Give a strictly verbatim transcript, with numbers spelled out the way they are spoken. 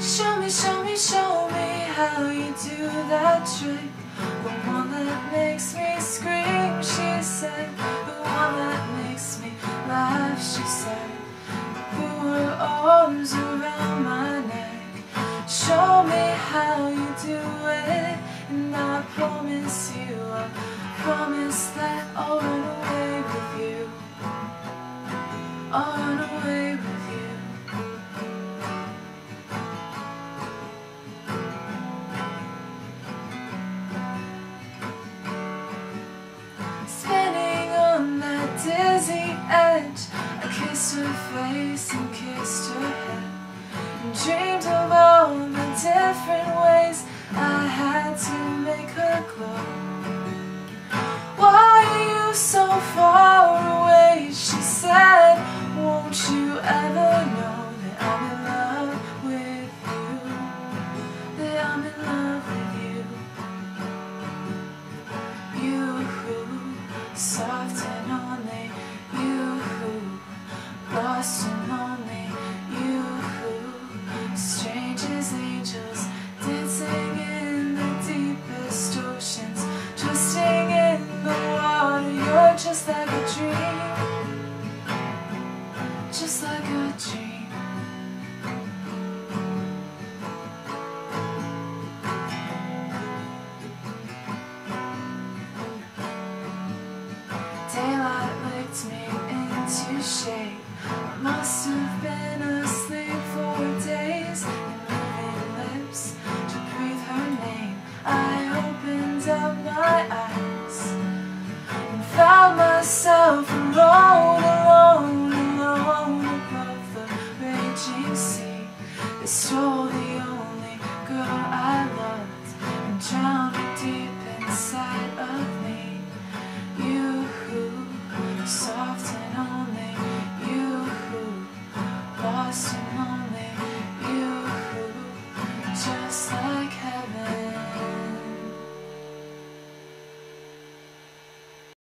Show me, show me, show me how you do that trick. The one that makes me scream, she said. The one that makes me laugh, she said. Put her arms around my neck. Show me how you do it, and I promise you, I promise that I'll run away with you. I'll run away with you. Dizzy edge, I kissed her face and kissed her head, and dreamed of all the different ways I had to make her glow. Why are you so far away? She said, won't you ever know that I'm in love with you, that I'm in love with you. You who, soft and only, you who, lost and lonely, you who, strange as angels, dancing in the deepest oceans, twisting in the water. You're just like a dream, just like a dream. Daylight licked me into shape. I must have been asleep for days, and moving lips to breathe her name. I opened up my eyes and found myself alone, alone, alone above the raging sea. They stole the only girl I loved and drowned her deep inside of